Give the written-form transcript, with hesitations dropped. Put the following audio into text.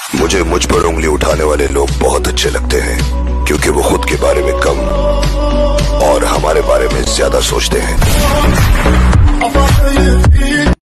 मुझे मुझ पर उंगली उठाने वाले लोग बहुत अच्छे लगते हैं, क्योंकि वो खुद के बारे में कम और हमारे बारे में ज्यादा सोचते हैं।